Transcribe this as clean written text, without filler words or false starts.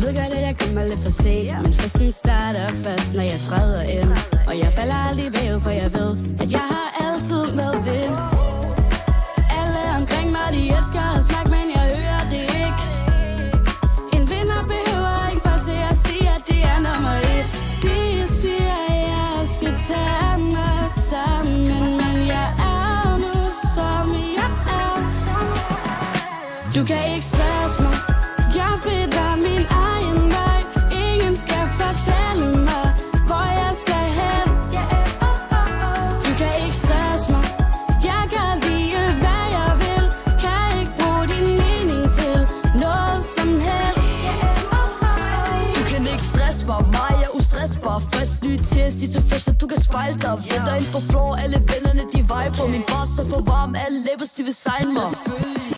ved godt, at jeg kommer lidt for sent, men festen starter først, når jeg træder ind. Og jeg falder aldrig bagud, for jeg ved, at jeg har altid med vind. Alle omkring mig, de elsker at snakke, men jeg hører det ikke. En vinder behøver ikke folk til at sige, at det er nummer 1. De siger, at jeg skal tage mig sammen, men jeg er nu, som jeg er. Du kan ikke stresse mig, jeg finder min egen vej. Ingen skal fortælle mig, hvor jeg skal hen. Du kan ikke stresse mig, jeg kan lide, hvad jeg vil. Kan ikke bruge din mening til noget som helst. Du kan ikke stresse mig, mig er ustressbar. Frisk ny til sidste fest, så du kan spejle dig. Venter ind på floor, alle vennerne de viber. Min boss er for varm, alle labels de vil sign mig.